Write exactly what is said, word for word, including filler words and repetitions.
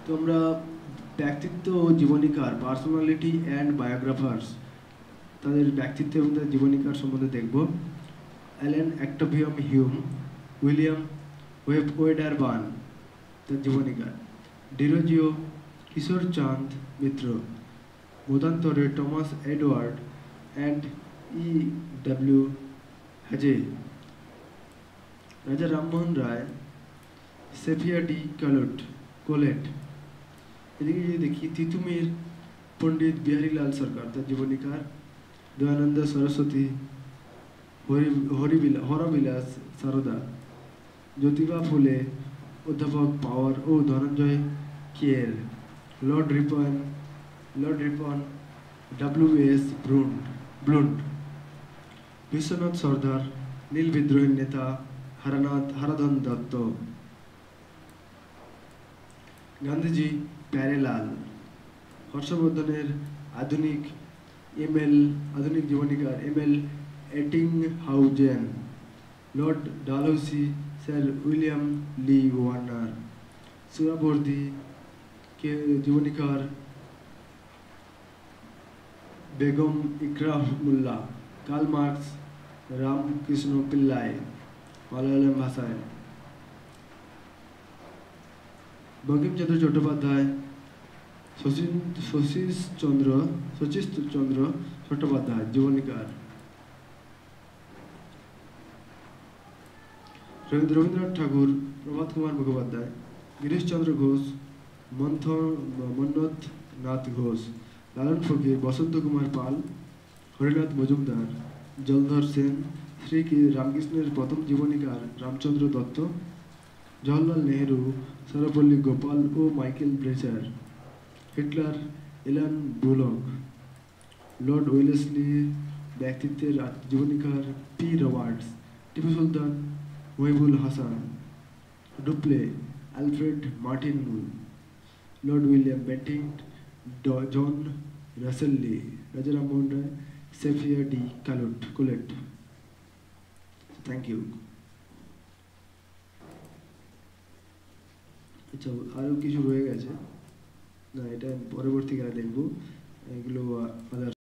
তো আমরা ব্যক্তিত্ব ও জীবনীকার পার্সোনালিটি অ্যান্ড বায়োগ্রাফার্স তাদের ব্যক্তিত্ব এবং তাদের জীবনীকার সম্বন্ধে দেখব। অ্যালেন অ্যাক্টোভিয়াম হিউম, উইলিয়াম ওয়েব ওয়েডারবার্ন তার জীবনীকার, ডিরোজিও কিশোর চাঁদ মিত্র, মতান্তরে Thomas Edward and E W হাজে, রাজা রামমোহন রায়, সেফিয়া ডি কালোট কোলেট। এদিকে যদি দেখি তিতুমির পণ্ডিত বিহারীলাল সরকার তার জীবনীকার, দয়ানন্দ সরস্বতী, হরি হরিবিলা হরবিলাস সারদা, জ্যোতিবা ফুলে, অধ্যাপক পাওয়ার ও Dhananjay Keer, Lord Ripon Lord Ripon W S ব্রুন্ড ব্লুন্ড, বিশ্বনাথ সর্দার, নীল বিদ্রোহীর নেতা হারানাথ হারাধন দত্ত, গান্ধীজি প্যারেলাল, হর্ষবর্ধনের আধুনিক এম এল আধুনিক জীবনীকার M L Ettinghausen, Lord Dalhousie Sir William Lee Warner, Suhrawardy কে জীবনীকার বেগম ইকরামুল্লাহ, কার্ল মার্কস, রামকৃষ্ণ পিল্লাই মালয়ালম ভাষায়, বঙ্কিমচন্দ্র চট্টোপাধ্যায়, শশীশ চন্দ্র শচীশ চন্দ্র চট্টোপাধ্যায় জীবনীকার, রবীন্দ্রনাথ ঠাকুর, প্রভাত কুমার মুখোপাধ্যায়, গিরিশচন্দ্র ঘোষ, মন্থন মন্নত নাথ ঘোষ, লালন ফকির, বসন্ত কুমার পাল, হরিনাথ মজুমদার, জলধর সেন, শ্রী রামকৃষ্ণের প্রথম জীবনীকার রামচন্দ্র দত্ত, জওহরলাল নেহেরু, সর্বপল্লী গোপাল ও Michael Brecher, Hitler Alan Bullock, Lord Wellesley ব্যক্তিত্বের জীবনীকার P Roberts, Tipu Sultan Mohibbul Hasan, Dupleix Alfred Martin, Lord William Bentinck, John Russell Lee, Raja Rammohan Roy, Sophia D কালোট কোলেট। Thank you. আচ্ছা, আরও কিছু রয়ে গেছে, না এটা পরবর্তীকালে দেখব, এগুলো আদার